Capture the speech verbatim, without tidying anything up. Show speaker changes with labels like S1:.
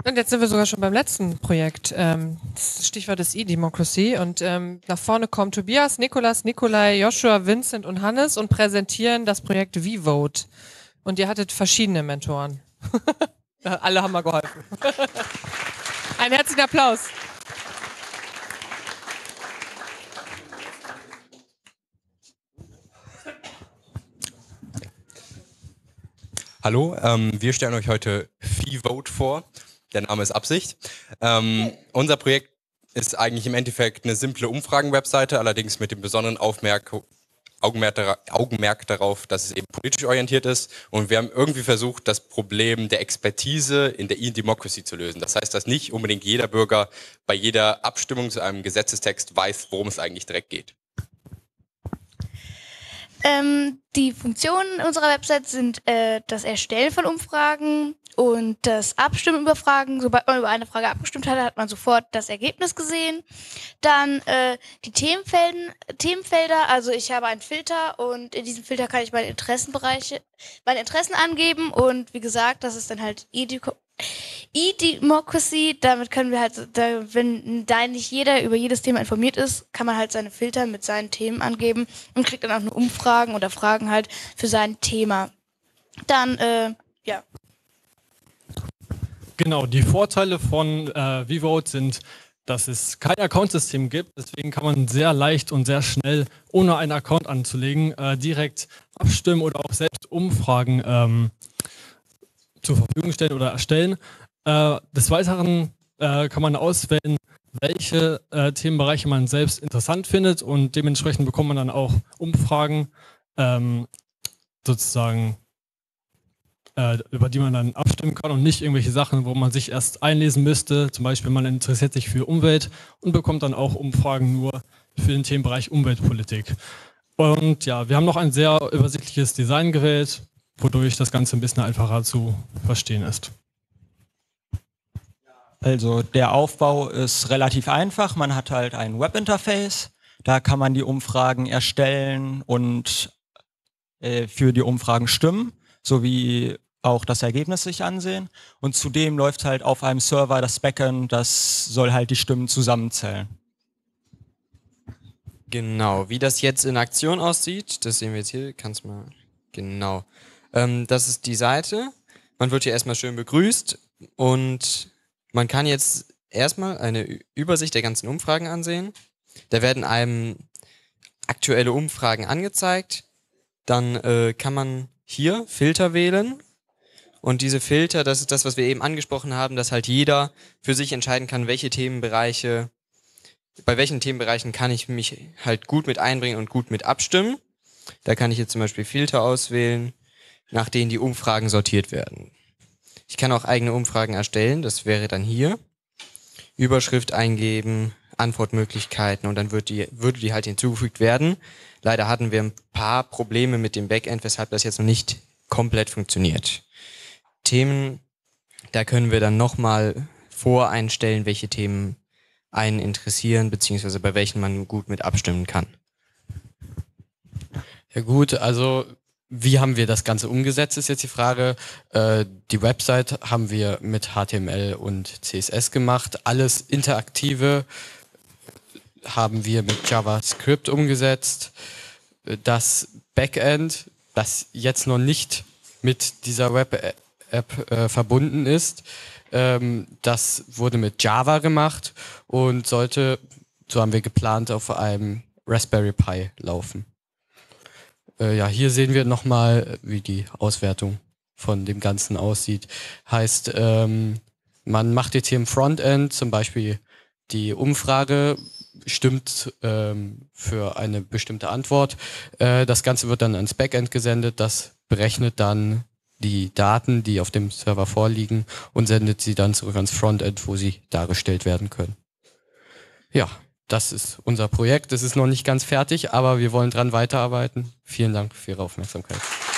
S1: Und jetzt sind wir sogar schon beim letzten Projekt. Ähm, das Stichwort ist E-Democracy. Und ähm, nach vorne kommen Tobias, Nikolas, Nikolai, Joshua, Vincent und Hannes und präsentieren das Projekt V-Vote. Und ihr hattet verschiedene Mentoren. Alle haben mal geholfen. Einen herzlichen Applaus.
S2: Hallo, ähm, wir stellen euch heute V-Vote vor. Der Name ist Absicht. Ähm, unser Projekt ist eigentlich im Endeffekt eine simple Umfragen-Webseite, allerdings mit dem besonderen Aufmerk Augenmerk, Augenmerk darauf, dass es eben politisch orientiert ist. Und wir haben irgendwie versucht, das Problem der Expertise in der E-Democracy zu lösen. Das heißt, dass nicht unbedingt jeder Bürger bei jeder Abstimmung zu einem Gesetzestext weiß, worum es eigentlich direkt geht.
S3: Ähm, die Funktionen unserer Website sind äh, das Erstellen von Umfragen und das Abstimmen über Fragen. Sobald man über eine Frage abgestimmt hat, hat man sofort das Ergebnis gesehen. Dann äh, die Themenfelden, Themenfelder. Also ich habe einen Filter und in diesem Filter kann ich meine Interessenbereiche, meine Interessen angeben. Und wie gesagt, das ist dann halt E-Democracy. Damit können wir halt, da, wenn da nicht jeder über jedes Thema informiert ist, kann man halt seine Filter mit seinen Themen angeben und kriegt dann auch nur Umfragen oder Fragen halt für sein Thema. Dann, äh, ja.
S4: Genau, die Vorteile von äh, V-Vote sind, dass es kein Accountsystem gibt. Deswegen kann man sehr leicht und sehr schnell, ohne einen Account anzulegen, äh, direkt abstimmen oder auch selbst Umfragen ähm, zur Verfügung stellen oder erstellen. Äh, des Weiteren äh, kann man auswählen, welche äh, Themenbereiche man selbst interessant findet und dementsprechend bekommt man dann auch Umfragen ähm, sozusagen, äh, über die man dann abstimmen kann und nicht irgendwelche Sachen, wo man sich erst einlesen müsste. Zum Beispiel man interessiert sich für Umwelt und bekommt dann auch Umfragen nur für den Themenbereich Umweltpolitik. Und ja, wir haben noch ein sehr übersichtliches Design gewählt, wodurch das Ganze ein bisschen einfacher zu verstehen ist.
S5: Also der Aufbau ist relativ einfach. Man hat halt ein Webinterface. Da kann man die Umfragen erstellen und äh, für die Umfragen stimmen, sowie auch das Ergebnis sich ansehen. Und zudem läuft halt auf einem Server das Backend, das soll halt die Stimmen zusammenzählen.
S6: Genau, wie das jetzt in Aktion aussieht, das sehen wir jetzt hier, kannst mal, genau. Ähm, das ist die Seite. Man wird hier erstmal schön begrüßt und man kann jetzt erstmal eine Übersicht der ganzen Umfragen ansehen. Da werden einem aktuelle Umfragen angezeigt. Dann äh, kann man hier Filter wählen. Und diese Filter, das ist das, was wir eben angesprochen haben, dass halt jeder für sich entscheiden kann, welche Themenbereiche, bei welchen Themenbereichen kann ich mich halt gut mit einbringen und gut mit abstimmen. Da kann ich jetzt zum Beispiel Filter auswählen, nach denen die Umfragen sortiert werden. Ich kann auch eigene Umfragen erstellen, das wäre dann hier. Überschrift eingeben, Antwortmöglichkeiten und dann wird die, würde die halt hinzugefügt werden. Leider hatten wir ein paar Probleme mit dem Backend, weshalb das jetzt noch nicht komplett funktioniert. Themen, da können wir dann nochmal voreinstellen, welche Themen einen interessieren, beziehungsweise bei welchen man gut mit abstimmen kann.
S7: Ja gut, also wie haben wir das Ganze umgesetzt, ist jetzt die Frage. Äh, die Website haben wir mit H T M L und C S S gemacht. Alles Interaktive haben wir mit JavaScript umgesetzt. Das Backend, das jetzt noch nicht mit dieser Web-App äh, verbunden ist, ähm, das wurde mit Java gemacht und sollte, so haben wir geplant, auf einem Raspberry Pi laufen. Ja, hier sehen wir nochmal, wie die Auswertung von dem Ganzen aussieht. Heißt, ähm, man macht jetzt hier im Frontend zum Beispiel die Umfrage, stimmt ähm, für eine bestimmte Antwort. Äh, das Ganze wird dann ans Backend gesendet, das berechnet dann die Daten, die auf dem Server vorliegen und sendet sie dann zurück ans Frontend, wo sie dargestellt werden können. Ja. Das ist unser Projekt. Es ist noch nicht ganz fertig, aber wir wollen dran weiterarbeiten. Vielen Dank für Ihre Aufmerksamkeit.